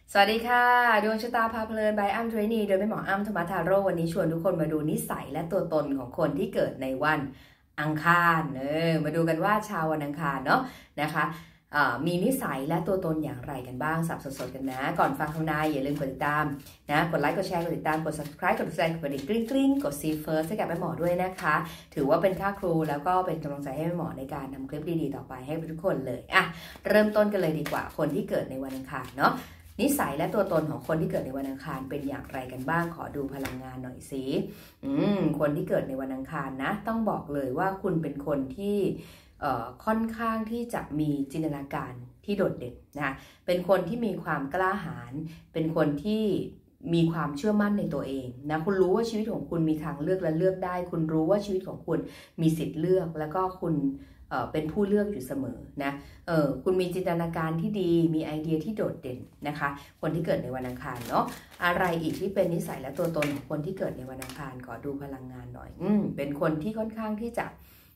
สวัสดีค่ะดวงชะตาพาเพลินบายอ้ำเทรนีโดยแม่หมออ้ำธรรมทาโร่วันนี้ชวนทุกคนมาดูนิสัยและตัวตนของคนที่เกิดในวันอังคารมาดูกันว่าชาววันอังคารเนาะนะคะมีนิสัยและตัวตนอย่างไรกันบ้างสับสดๆกันนะก่อนฟังคำนายอย่าลืมกดติดตามนะกดไลค์กดแชร์กดติดตามกด subscribe กดแสดงกดกระดิ่งกริ๊งกด see first ให้กับแม่หมอด้วยนะคะถือว่าเป็นค่าครูแล้วก็เป็นกำลังใจให้แม่หมอในการทำคลิปดีๆต่อไปให้ทุกคนเลยเริ่มต้นกันเลยดีกว่าคนที่เกิดในวันอังคารเนาะนิสัยและตัวตนของคนที่เกิดในวันอังคารเป็นอย่างไรกันบ้างขอดูพลังงานหน่อยสิคนที่เกิดในวันอังคารนะต้องบอกเลยว่าคุณเป็นคนที่ค่อนข้างที่จะมีจินตนาการที่โดดเด่นนะเป็นคนที่มีความกล้าหาญเป็นคนที่มีความเชื่อมั่นในตัวเองนะคุณรู้ว่าชีวิตของคุณมีทางเลือกและเลือกได้คุณรู้ว่าชีวิตของคุณมีสิทธิ์เลือกแล้วก็คุณเป็นผู้เลือกอยู่เสมอนะคุณมีจินตนาการที่ดีมีไอเดียที่โดดเด่นนะคะคนที่เกิดในวันอังคารเนาะอะไรอีกที่เป็นนิสัยและตัวตนของคนที่เกิดในวันอังคารขอดูพลังงานหน่อยเป็นคนที่ค่อนข้างที่จะ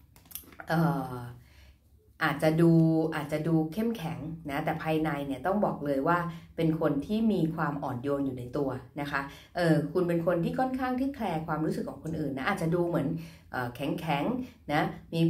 อาจจะดูเข้มแข็งนะแต่ภายในเนี่ยต้องบอกเลยว่าเป็นคนที่มีความอ่อนโยนอยู่ในตัวนะคะคุณเป็นคนที่ค่อนข้างที่แคร์ความรู้สึกของคนอื่นนะอาจจะดูเหมือนแข็งนะมี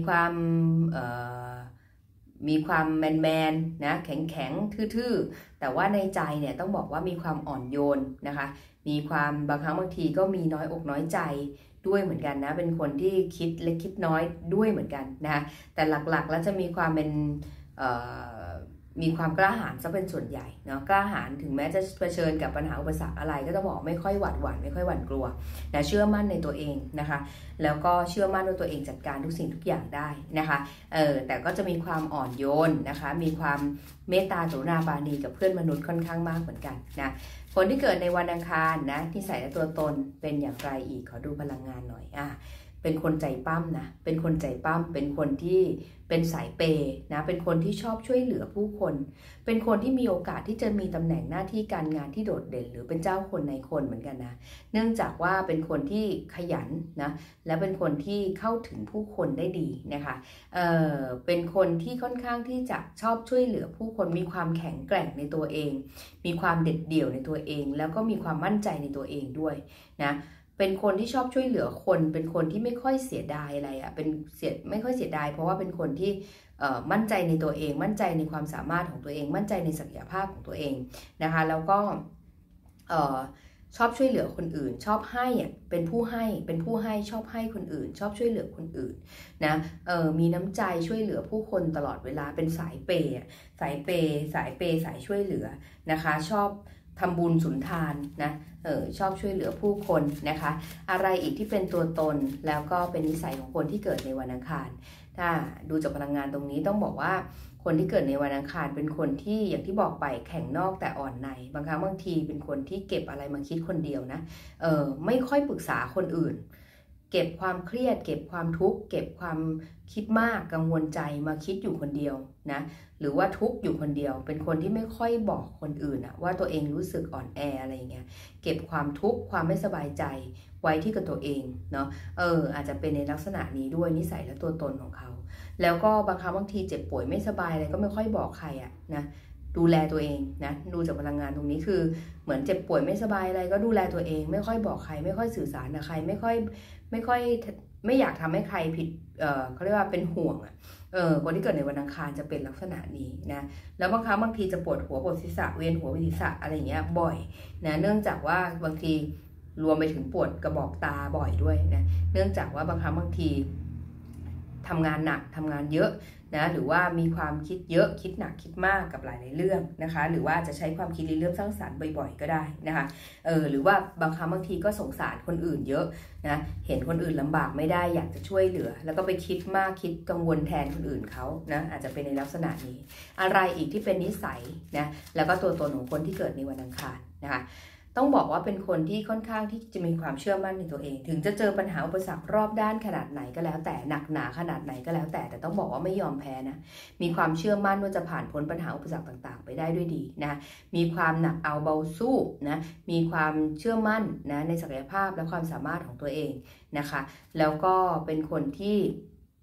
ความแมนนะแข็งทื่อๆแต่ว่าในใจเนี่ยต้องบอกว่ามีความอ่อนโยนนะคะมีความบางครั้งบางทีก็มีน้อยอกน้อยใจด้วยเหมือนกันนะเป็นคนที่คิดเล็กคิดน้อยด้วยเหมือนกันนะแต่หลักๆแล้วจะมีความเป็นมีความกล้าหาญซะเป็นส่วนใหญ่เนาะกล้าหาญถึงแม้จะเผชิญกับปัญหาอุปสรรคอะไรก็จะบอกไม่ค่อยหวาดหวั่นไม่ค่อยหวั่นกลัวนะเชื่อมั่นในตัวเองนะคะแล้วก็เชื่อมั่นว่าตัวเองจัดการทุกสิ่งทุกอย่างได้นะคะแต่ก็จะมีความอ่อนโยนนะคะมีความเมตตากรุณาปราณีกับเพื่อนมนุษย์ค่อนข้างมากเหมือนกันนะคนที่เกิดในวันอังคารนะนิสัยและตัวตนเป็นอย่างไรอีกขอดูพลังงานหน่อยเป็นคนใจปั้มนะเป็นคนใจปั้มเป็นคนที่เป็นสายเปย์นะเป็นคนที่ชอบช่วยเหลือผู้คนเป็นคนที่มีโอกาสที่จะมีตำแหน่งหน้าที่การงานที่โดดเด่นหรือเป็นเจ้าคนในคนเหมือนกันนะเนื่องจากว่าเป็นคนที่ขยันนะและเป็นคนที่เข้าถึงผู้คนได้ดีนะคะเป็นคนที่ค่อนข้างที่จะชอบช่วยเหลือผู้คนมีความแข็งแกร่งในตัวเองมีความเด็ดเดี่ยวในตัวเองแล้วก็มีความมั่นใจในตัวเองด้วยนะเป็นคนที่ชอบช่วยเหลือคนเป็นคนที่ไม่ค่อยเสียดายอะไรไม่ค่อยเสียดายเพราะว่าเป็นคนที่มั่นใจในตัวเองมั่นใจในความสามารถของตัวเองมั่นใจในศักยภาพของตัวเองนะคะแล้วก็ชอบช่วยเหลือคนอื่นชอบให้เป็นผู้ให้ชอบให้คนอื่นชอบช่วยเหลือคนอื่นนะมีน้ำใจช่วยเหลือผู้คนตลอดเวลาเป็นสายเปย์สายช่วยเหลือนะคะชอบทำบุญสุนทานนะชอบช่วยเหลือผู้คนนะคะอะไรอีกที่เป็นตัวตนแล้วก็เป็นนิสัยของคนที่เกิดในวันอังคารถ้าดูจากพลังงานตรงนี้ต้องบอกว่าคนที่เกิดในวันอังคารเป็นคนที่อย่างที่บอกไปแข็งนอกแต่อ่อนในบางครั้งบางทีเป็นคนที่เก็บอะไรมาคิดคนเดียวนะไม่ค่อยปรึกษาคนอื่นเก็บความเครียดเก็บความทุกข์เก็บความคิดมากกังวลใจมาคิดอยู่คนเดียวนะหรือว่าทุกข์อยู่คนเดียวเป็นคนที่ไม่ค่อยบอกคนอื่นว่าตัวเองรู้สึกอ่อนแออะไรเงี้ยเก็บความทุกข์ความไม่สบายใจไว้ที่กับตัวเองเนาะอาจจะเป็นในลักษณะนี้ด้วยนิสัยและตัวตนของเขาแล้วก็บางครั้งบางทีเจ็บป่วยไม่สบายอะไรก็ไม่ค่อยบอกใครนะดูแลตัวเองนะดูจากพลังงานตรงนี้คือเหมือนเจ็บป่วยไม่สบายอะไรก็ดูแลตัวเองไม่ค่อยบอกใครไม่ค่อยสื่อสารกับใครไม่อยากทำให้ใครผิดเขาเรียกว่าเป็นห่วงคนที่เกิดในวันอังคารจะเป็นลักษณะนี้นะแล้วบางครั้งบางทีจะปวดหัวปวดศีรษะเวียนหัวศีรษะอะไรเงี้ยบ่อยนะเนื่องจากว่าบางทีรวมไปถึงปวดกระบอกตาบ่อยด้วยนะเนื่องจากว่าบางครั้งบางทีทำงานหนักทำงานเยอะนะหรือว่ามีความคิดเยอะคิดหนักคิดมากกับหลายเรื่องนะคะหรือว่าจะใช้ความคิดเรื่องสร้างสรรค์บ่อยๆก็ได้นะคะหรือว่าบางครั้งบางทีก็สงสารคนอื่นเยอะนะเห็นคนอื่นลำบากไม่ได้อยากจะช่วยเหลือแล้วก็ไปคิดมากคิดกังวลแทนคนอื่นเขานะอาจจะเป็นในลักษณะนี้อะไรอีกที่เป็นนิสัยนะแล้วก็ตัวตนของคนที่เกิดในวันอังคารนะคะต้องบอกว่าเป็นคนที่ค่อนข้างที่จะมีความเชื่อมั่นในตัวเองถึงจะเจอปัญหาอุปสรรครอบด้านขนาดไหนก็แล้วแต่หนักหนาขนาดไหนก็แล้วแต่ต้องบอกว่าไม่ยอมแพ้นะมีความเชื่อมั่นว่าจะผ่านพ้นปัญหาอุปสรรคต่างๆไปได้ด้วยดีนะมีความหนักเอาเบาสู้นะมีความเชื่อมั่นนะในศักยภาพและความสามารถของตัวเองนะคะแล้วก็เป็นคนที่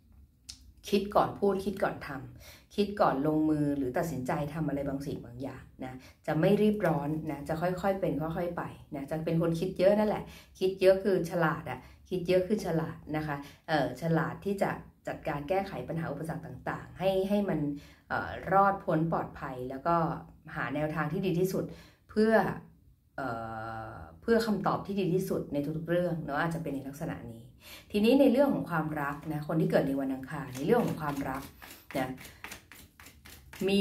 คิดก่อนพูดคิดก่อนทำคิดก่อนลงมือหรือตัดสินใจทำอะไรบางสิ่งบางอย่างนะจะไม่รีบร้อนนะจะค่อยๆเป็นค่อยๆไปนะจะเป็นคนคิดเยอะนั่นแหละคิดเยอะคือฉลาดอ่ะคิดเยอะคือฉลาดนะคะฉลาดที่จะจัดการแก้ไขปัญหาอุปสรรคต่างๆให้มันรอดพ้นปลอดภัยแล้วก็หาแนวทางที่ดีที่สุดเพื่อคำตอบที่ดีที่สุดในทุกๆเรื่องเนาะอาจจะเป็นในลักษณะนี้ทีนี้ในเรื่องของความรักนะคนที่เกิดในวันอังคารในเรื่องของความรักนะมี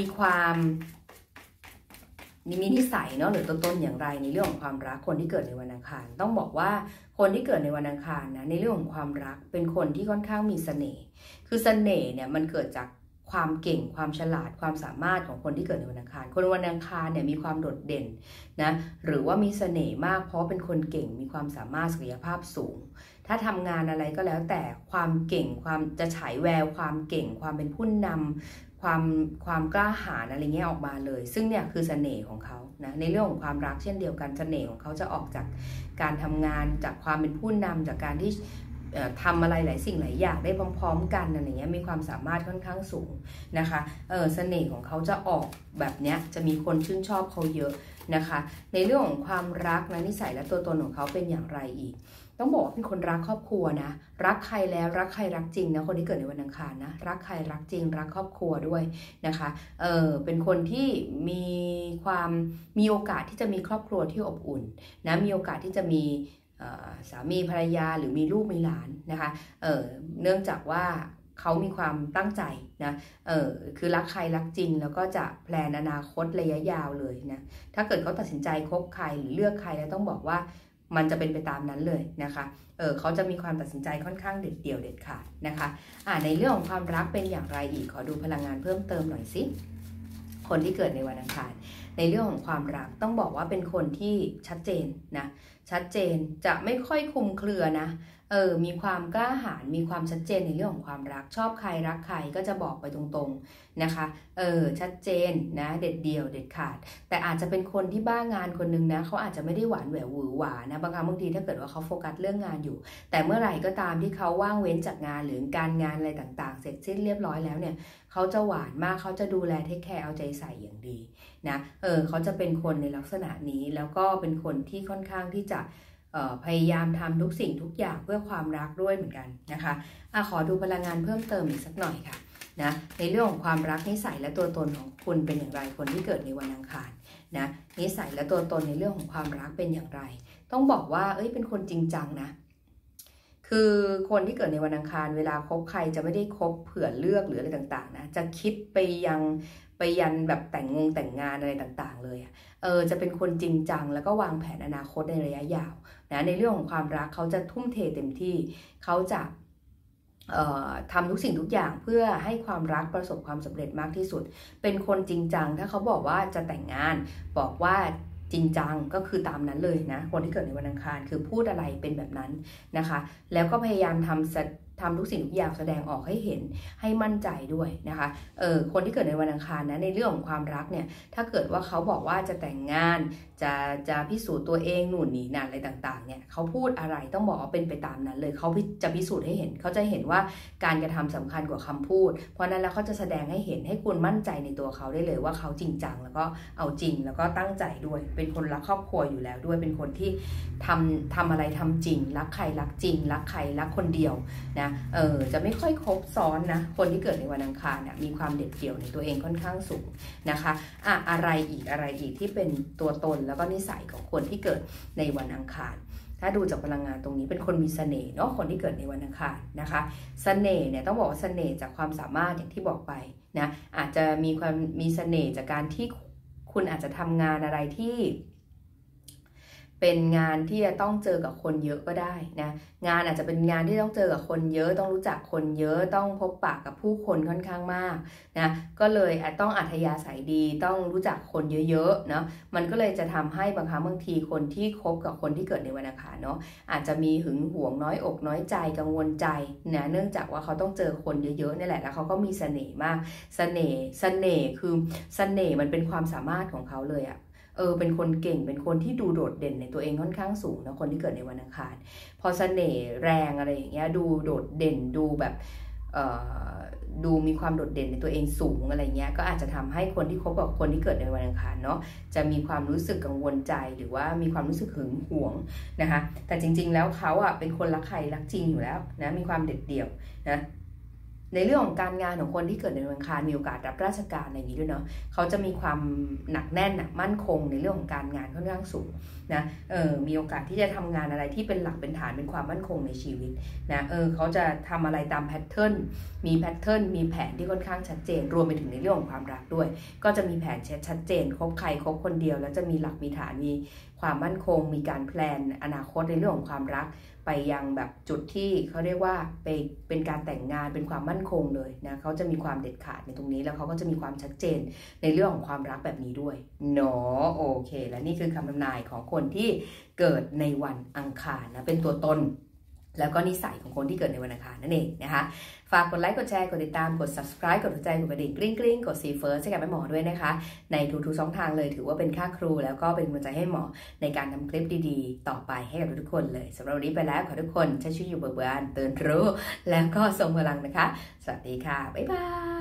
นิสัยเนาะหรือตัวตนอย่างไรในเรื่องของความรักคนที่เกิดในวันอังคารต้องบอกว่าคนที่เกิดในวันอังคารนะในเรื่องของความรักเป็นคนที่ค่อนข้างมีเสน่ห์คือเสน่ห์เนี่ยมันเกิดจากความเก่งความฉลาดความสามารถของคนที่เกิดในวันอังคารคนวันอังคารเนี่ยมีความโดดเด่นนะหรือว่ามีเสน่ห์มากเพราะเป็นคนเก่งมีความสามารถศักยภาพสูงถ้าทำงานอะไรก็แล้วแต่ความเก่งความจะฉายแววความเก่งความเป็นผู้นำความกล้าหาญอะไรเงี้ยออกมาเลยซึ่งเนี่ยคือเสน่ห์ของเขานะในเรื่องของความรักเช่นเดียวกันเสน่ห์ของเขาจะออกจากการทำงานจากความเป็นผู้นำจากการที่ทำอะไรหลายสิ่งหลายอย่างได้พร้อมๆกันอะไรเงี้ยมีความสามารถค่อนข้างสูงนะคะเสน่ห์ของเขาจะออกแบบเนี้ยจะมีคนชื่นชอบเขาเยอะนะคะในเรื่องของความรักนะนิสัยและตัวตนของเขาเป็นอย่างไรอีกต้องบอกว่าเป็นคนรักครอบครัวนะรักใครแล้วรักใครรักจริงนะคนที่เกิดในวันอังคารนะรักใครรักจริงรักครอบครัวด้วยนะคะเป็นคนที่มีโอกาสที่จะมีครอบครัวที่อบอุ่นนะมีโอกาสที่จะมีสามีภรรยาหรือมีลูกมีหลานนะคะเนื่องจากว่าเขามีความตั้งใจนะคือรักใครรักจริงแล้วก็จะแพลนอนาคตระยะยาวเลยนะถ้าเกิดเขาตัดสินใจคบใครหรือเลือกใครแล้วต้องบอกว่ามันจะเป็นไปตามนั้นเลยนะคะเขาจะมีความตัดสินใจค่อนข้างเด็ดเดี่ยวเด็ดขาดนะคะในเรื่องของความรักเป็นอย่างไรอีกขอดูพลังงานเพิ่มเติมหน่อยสิคนที่เกิดในวันอังคารในเรื่องของความรักต้องบอกว่าเป็นคนที่ชัดเจนนะชัดเจนจะไม่ค่อยคลุมเครือนะมีความกล้าหาญมีความชัดเจนในเรื่องของความรักชอบใครรักใครก็จะบอกไปตรงๆนะคะชัดเจนนะเด็ดเดี่ยวเด็ดขาดแต่อาจจะเป็นคนที่บ้างานคนนึงนะเขาอาจจะไม่ได้หวานแหววหวือหวานะบางครั้งบางทีถ้าเกิดว่าเขาโฟกัสเรื่องงานอยู่แต่เมื่อไหร่ก็ตามที่เขาว่างเว้นจากงานหรือการงานอะไรต่างๆเสร็จสิ้นเรียบร้อยแล้วเนี่ยเขาจะหวานมากเขาจะดูแลเทคแคร์เอาใจใส่อย่างดีนะเขาจะเป็นคนในลักษณะนี้แล้วก็เป็นคนที่ค่อนข้างที่จะพยายามทำทุกสิ่งทุกอย่างเพื่อความรักด้วยเหมือนกันนะคะขอดูพลังงานเพิ่มเติมอีกสักหน่อยค่ะนะในเรื่องของความรักนิสัยและตัวตนของคุณเป็นอย่างไรคนที่เกิดในวันอังคารนะนิสัยและตัวตนในเรื่องของความรักเป็นอย่างไรต้องบอกว่าเป็นคนจริงจังนะคือคนที่เกิดในวันอังคารเวลาคบใครจะไม่ได้คบเผื่อเลือกหรืออะไรต่างๆนะจะคิดไปยันแบบแต่งงานอะไรต่างๆเลยจะเป็นคนจริงจังแล้วก็วางแผนอนาคตในระยะยาวนะในเรื่องของความรักเขาจะทุ่มเทเต็มที่เขาจะทำทุกสิ่งทุกอย่างเพื่อให้ความรักประสบความสำเร็จมากที่สุดเป็นคนจริงจังถ้าเขาบอกว่าจะแต่งงานบอกว่าจริงจังก็คือตามนั้นเลยนะคนที่เกิดในวันอังคารคือพูดอะไรเป็นแบบนั้นนะคะแล้วก็พยายามทำทุกสิ่งทุกอย่างแสดงออกให้เห็นให้มั่นใจด้วยนะคะคนที่เกิดในวันอังคารนะในเรื่องของความรักเนี่ยถ้าเกิดว่าเขาบอกว่าจะแต่งงานจะพิสูจน์ตัวเองหนุนนี่นั่นอะไรต่างๆเนี่ยเขาพูดอะไรต้องบอกว่าเป็นไปตามนั้นเลยเขาจะพิสูจน์ให้เห็นเขาจะเห็นว่าการกระทำสำคัญกว่าคำพูดเพราะนั้นแล้วเขาจะแสดงให้เห็นให้คุณมั่นใจในตัวเขาได้เลยว่าเขาจริงจังแล้วก็เอาจริงแล้วก็ตั้งใจด้วยเป็นคนรักครอบครัวอยู่แล้วด้วยเป็นคนที่ทำอะไรทำจริงรักใครรักจริงรักใครรักคนเดียวนะจะไม่ค่อยครบซ้อนนะคนที่เกิดในวันอังคารเนี่ยมีความเด็ดเดี่ยวในตัวเองค่อนข้างสูงนะคะอะไรอีกที่เป็นตัวตนแล้วก็นิสัยของคนที่เกิดในวันอังคารถ้าดูจากพลังงานตรงนี้เป็นคนมีเสน่ห์เนาะคนที่เกิดในวันอังคารนะคะเสน่ห์เนี่ยต้องบอกว่าเสน่ห์จากความสามารถอย่างที่บอกไปนะอาจจะมีเสน่ห์จากการที่คุณอาจจะทำงานอะไรที่เป็นงานที่จะต้องเจอกับคนเยอะก็ได้นะงานอาจจะเป็นงานที่ต้องเจอกับคนเยอะต้องรู้จักคนเยอะต้องพบปะกับผู้คนค่อนข้างมากนะก็เลยต้องอัธยาศัยดีต้องรู้จักคนเยอะๆเนาะมันก็เลยจะทำให้บางครั้งบางทีคนที่คบกับคนที่เกิดในวันอังคารเนาะอาจจะมีหึงหวงน้อยอกน้อยใจกังวลใจนะเนื่องจากว่าเขาต้องเจอคนเยอะๆนี่แหละแล้วเขาก็มีเสน่ห์มากเสน่ห์คือเสน่ห์มันเป็นความสามารถของเขาเลยอะเป็นคนเก่งเป็นคนที่ดูโดดเด่นในตัวเองค่อนข้างสูงนะคนที่เกิดในวันอังคารพอเสน่ห์แรงอะไรอย่างเงี้ยดูโดดเด่นดูแบบดูมีความโดดเด่นในตัวเองสูงอะไรเงี้ยก็อาจจะทำให้คนที่คบกับคนที่เกิดในวันอังคารเนาะจะมีความรู้สึกกังวลใจหรือว่ามีความรู้สึกหึงหวงนะคะแต่จริงๆแล้วเขาเป็นคนรักใครรักจริงอยู่แล้วนะมีความเด็ดเดี่ยวนะในเรื่องของการงานของคนที่เกิดในวันอังคารมีโอกาสรับราชการอะไรอย่างนี้ด้วยเนาะเขาจะมีความหนักแน่นมั่นคงในเรื่องของการงานค่อนข้างสูงนะมีโอกาสที่จะทำงานอะไรที่เป็นหลักเป็นฐานเป็นความมั่นคงในชีวิตนะเขาจะทำอะไรตามแพทเทิร์นมีแพทเทิร์นมีแผนที่ค่อนข้างชัดเจนรวมไปถึงในเรื่องของความรักด้วยก็จะมีแผนชัดเจนคบใครคบคนเดียวแล้วจะมีหลักมีฐานมีความมั่นคงมีการแพลนอนาคตในเรื่องของความรักไปยังแบบจุดที่เขาเรียกว่าเป็นการแต่งงานเป็นความมั่นคงเลยนะเขาจะมีความเด็ดขาดในตรงนี้แล้วเขาก็จะมีความชัดเจนในเรื่องของความรักแบบนี้ด้วยเนาะโอเคและนี่คือคำทำนายของคนที่เกิดในวันอังคารนะเป็นตัวตนแล้วก็นิสัยของคนที่เกิดในวันอังคารนั่นเองนะคะฝากกดไลค์กดแชร์กดติดตามกด subscribe กดหัวใจกดกระดิ่งกริ๊งกริ๊งกดซีเฟิร์สให้กับแม่หมอด้วยนะคะในทุกๆช่องทางเลยถือว่าเป็นค่าครูแล้วก็เป็นกำลังใจให้หมอในการทำคลิปดีๆต่อไปให้กับทุกคนเลยสำหรับวันนี้ไปแล้วขอทุกคนใช้ชีวิตอยู่เบิกบานตื่นรู้แล้วก็ทรงพลังนะคะสวัสดีค่ะบ๊ายบาย